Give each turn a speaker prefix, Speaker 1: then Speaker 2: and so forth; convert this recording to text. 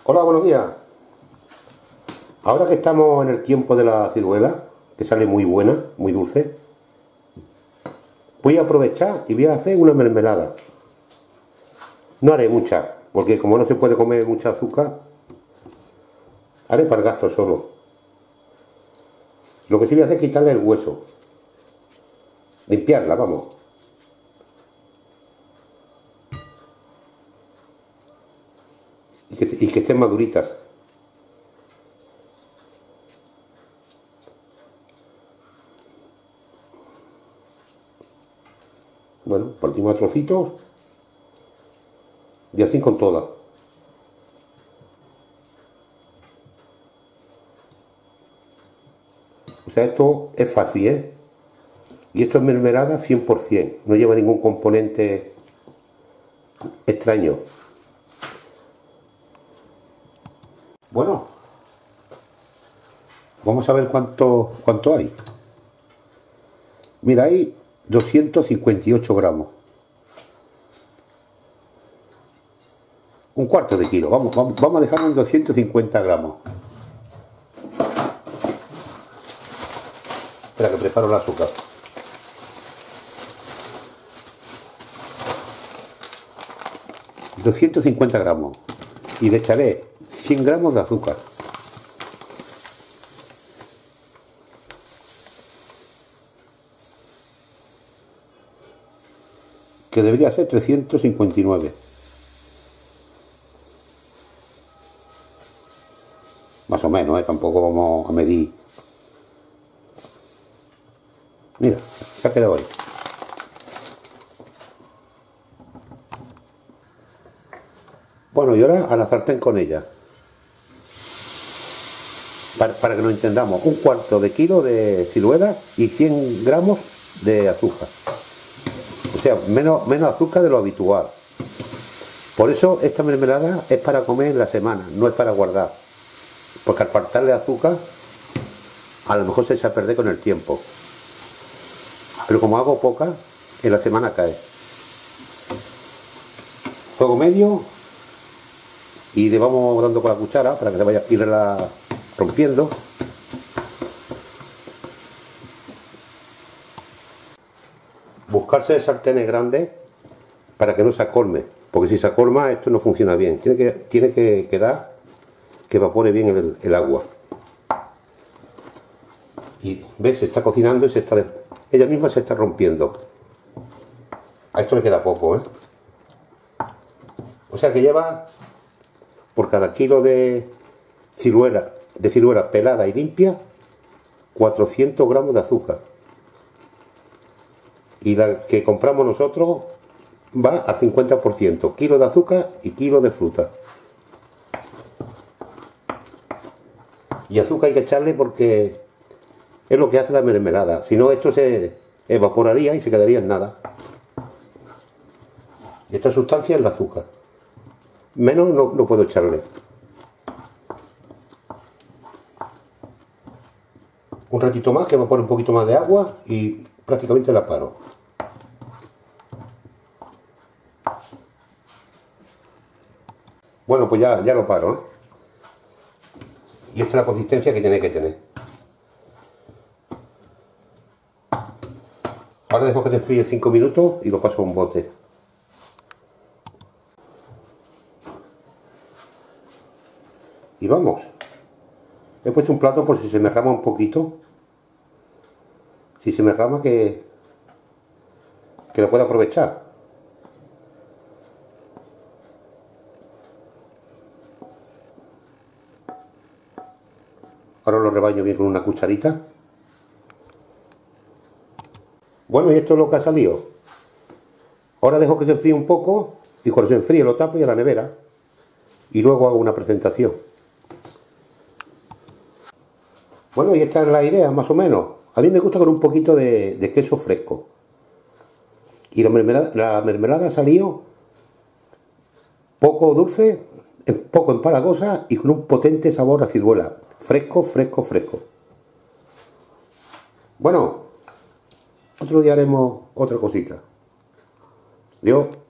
Speaker 1: Hola, buenos días. Ahora que estamos en el tiempo de la ciruela, que sale muy buena, muy dulce, voy a aprovechar y voy a hacer una mermelada. No haré mucha, porque como no se puede comer mucha azúcar, haré para el gasto solo. Lo que sí voy a hacer es quitarle el hueso. Limpiarla, vamos. Y que estén maduritas. Bueno, partimos a trocitos y así con todas. O sea, esto es fácil, ¿eh? Y esto es mermelada 100%, no lleva ningún componente extraño. Bueno, vamos a ver cuánto hay. Mira, hay 258 gramos. Un cuarto de kilo, vamos a dejarlo en 250 gramos. Espera que preparo el azúcar. $250 gramos. Y le echaré 100 gramos de azúcar. Que debería ser 359. Más o menos, tampoco vamos a medir. Mira, se ha quedado ahí. Bueno, y ahora a la sartén con ella. Para que nos entendamos, un cuarto de kilo de ciruela y 100 gramos de azúcar. O sea, menos azúcar de lo habitual. Por eso esta mermelada es para comer en la semana, no es para guardar. Porque al faltarle azúcar, a lo mejor se echa a perder con el tiempo. Pero como hago poca, en la semana cae. Fuego medio y le vamos dando con la cuchara para que se vaya a irla rompiendo. Buscarse sartenes grandes para que no se acolme, porque si se acolma esto no funciona bien. Tiene que quedar que evapore bien el agua. Y ves, se está cocinando y ella misma se está rompiendo. A esto le queda poco, ¿eh? O sea que lleva por cada kilo de ciruela pelada y limpia 400 gramos de azúcar. Y la que compramos nosotros va al 50%, kilo de azúcar y kilo de fruta. Y azúcar hay que echarle porque es lo que hace la mermelada, si no esto se evaporaría y se quedaría en nada. Y esta sustancia es el azúcar. Menos no puedo echarle. Un ratito más que me pone un poquito más de agua y prácticamente la paro. Bueno, pues ya lo paro, ¿eh? Y esta es la consistencia que tiene que tener. Ahora dejo que se enfríe 5 minutos y lo paso a un bote. Y vamos. He puesto un plato por si se me rama un poquito. Si se me rama que lo pueda aprovechar. Ahora lo rebaño bien con una cucharita. Bueno, y esto es lo que ha salido. Ahora dejo que se enfríe un poco y cuando se enfríe lo tapo y a la nevera. Y luego hago una presentación. Bueno, y esta es la idea, más o menos. A mí me gusta con un poquito de queso fresco. Y la mermelada ha salido poco dulce, poco empalagosa y con un potente sabor a ciruela. Fresco, fresco, fresco. Bueno, otro día haremos otra cosita. Adiós.